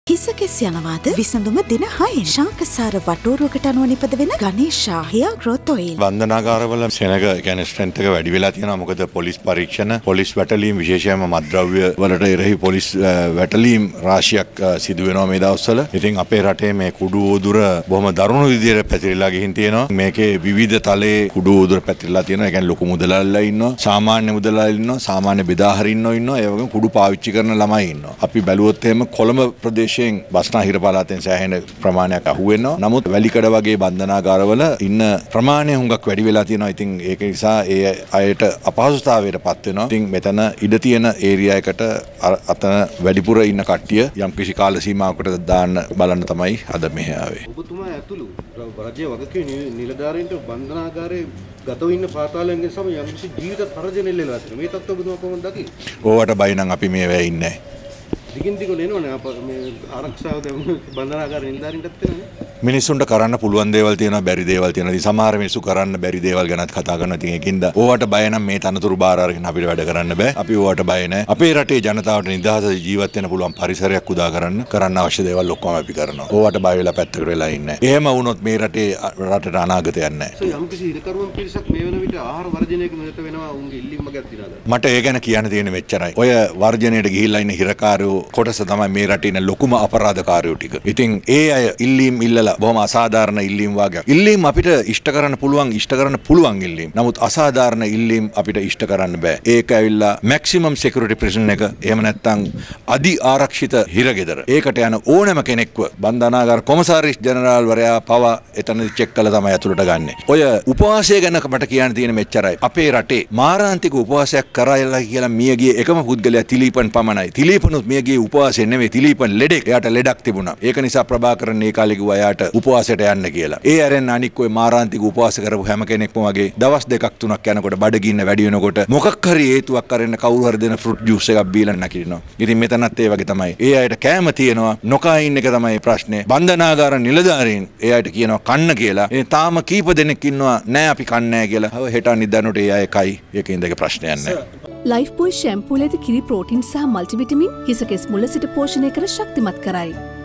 හිසකෙස් යනවාද විසඳුම දින 6 ශාකසාර වටෝරුවකට අනුව නිපද වෙන ගණේෂා හියා ග්‍රෝත් ඔයිල්. වන්දනාගාරවල සෙනග කියන්නේ ස්ට්‍රෙන්ත් එක වැඩි වෙලා තියෙනවා. මොකද පොලිස් පරීක්ෂණ, පොලිස් වැටලීම් විශේෂයෙන්ම මත්ද්‍රව්‍ය වලට එරෙහි පොලිස් වැටලීම් රාශියක් සිදු වෙනවා මේ දවස්වල. ඉතින් අපේ රටේ මේ කුඩු උදුර බොහොම දරුණු විදිහට පැතිරිලා ගිහින් තියෙනවා. මේකේ විවිධ තලයේ කුඩු උදුර පැතිරිලා තියෙනවා. ඒ කියන්නේ ලොකු මුදලාලිලා ඉන්නවා, සාමාන්‍ය මුදලාලිලා ඉන්නවා, සාමාන්‍ය බෙදාහරින්නෝ ඉන්නවා, ඒ වගේම කුඩු පාවිච්චි කරන ළමයි ඉන්නවා. අපි බැලුවොත් එහෙම කොළඹ ප්‍රදේශයෙන් බස්නාහිර පළාතෙන් සෑහෙන ප්‍රමාණයක් අහුවෙනවා. නමුත් වැලිකඩ වගේ බන්ධනාගාරවල ඉන්න ප්‍රමාණය හුඟක් වැඩි වෙලා තියෙනවා. ඉතින් ඒක නිසා ඒ අයට අපහසුතාවයට පත් වෙනවා. ඉතින් මෙතන ඉඩ තියෙන ඒරියා එකට අතන වැඩිපුර ඉන්න කට්ටිය යම්කිසි කාල සීමාවකට දාන්න බලන්න තමයි අද මෙහෙ ආවේ. ඔබතුමා ඇතුළු රජයේ වගකීම් නිලධාරීන්ට බන්ධනාගාරයේ ගතව ඉන්න පාතාලයන්ගේ සම යම්කිසි ජීවිත තරජන ඉල්ලලා තියෙනවා. මේ තත්ත්ව ඔබතුමා කොහොමද දකින්නේ? ඕවට බයි නම් අපි මේ වෙයි ඉන්නේ නැහැ. දිගින් දිගට එනවනේ අප මේ ආරක්ෂාව දැන් බන්ධනාගාර නිලධාරීන්ටත් තියෙනනේ. මිනිස්සුන්ට කරන්න පුළුවන් දේවල් තියෙනවා, බැරි දේවල් තියෙනවා. ඉතින් සමහර මිනිස්සු කරන්න බැරි දේවල් ගැනත් කතා කරනවා. ඉතින් ඒකින්ද ඕවට බය නම් මේ තනතුරු බාර අරගෙන අපිට වැඩ කරන්න බෑ. අපි ඕවට බය නැහැ. අපේ රටේ ජනතාවට නිදහස ජීවත් වෙන්න පුළුවන් පරිසරයක් උදා කරන්න අවශ්‍ය දේවල් ඔක්කොම අපි කරනවා. ඕවට බය වෙලා පැත්තකට වෙලා ඉන්නේ නැහැ. එහෙම වුණොත් මේ රටට අනාගතයක් නැහැ. යම්කිසි ඉරකරුවන් පිරිසක් මේ වෙන විට ආහාර වර්ජනයක නිරත වෙනවා. උන්ගේ ඉල්ලීම් වගේක් තියෙනවද? මට ඒ ගැන කියන්න තියෙන්නේ මෙච්චරයි. ඔය වර්ජනයට ගිහිල්ලා ඉන්න හිරකාරයෝ කොටස තමයි මේ රටේ ඉන්න ලොකුම අපරාධකාරයෝ ටික. ඉතින් ඒ අය ඉල්ලීම් ඉල්ලලා බොහොම අසාධාරණ ඉල්ලීම් වගේ. ඉල්ලීම් අපිට ඉෂ්ට කරන්න පුළුවන් ඉල්ලීම්. නමුත් අසාධාරණ ඉල්ලීම් අපිට ඉෂ්ට කරන්න බෑ. ඒක ඇවිල්ලා මැක්සිමම් සිකියුරිටි ප්‍රිසන් එක එහෙම නැත්නම් අධි ආරක්ෂිත හිරගෙදර. ඒකට යන ඕනෑම කෙනෙක්ව බන්ධනාගාර කොමසාරිස් ජෙනරාල් වරයා පවා එතනදි චෙක් කළා තමයි ඇතුළට ගන්නෙ. ඔය උපවාසය ගැන මට කියන්න තියෙන මෙච්චරයි. අපේ රටේ මාරාන්තික උපවාසයක් කරායලා කියලා මිය ගියේ එකම පුද්ගලයා තිලීපන් පමණයි. තිලීපනුත් මිය ගියේ උපවාසයෙන් නෙමෙයි. තිලීපන් ලෙඩෙක්. එයාට ලෙඩක් තිබුණා. ඒක නිසා ප්‍රභාකරන් ඒ කාලේ කිව්වා එයාට උපවාසයට යන්න කියලා. ඒ ඇරෙන් අනික් ඔය මාරාන්තික උපවාස කරපු හැම කෙනෙක්ම වගේ දවස් දෙකක් තුනක් යනකොට බඩගින්න වැඩි වෙනකොට මොකක් හරි හේතුවක් කරගෙන කවුරු හරි දෙන ෆෘට් ජූස් එකක් බීලා නැකිනවා. ඉතින් මෙතනත් ඒ වගේ තමයි. ඒ අයට කෑම තියෙනවා, නොකා ඉන්න එක තමයි ප්‍රශ්නේ. බන්ධනාගාර නිලධාරීන් ඒ අයට කියනවා කන්න කියලා. ඒ තාම කීප දෙනෙක් ඉන්නවා නෑ අපි කන්නේ නෑ කියලා. හෙට අනිද්දානට ඒ අය කයි. ඒකෙන් දෙක ප්‍රශ්නයක් නෑ. ලයිෆ්බොයි ෂැම්පූ ලෙද කිරි ප්‍රෝටීන් සහ මල්ටිවිටමින් හිසකෙස් මුල සිට පෝෂණය කර ශක්තිමත් කරයි.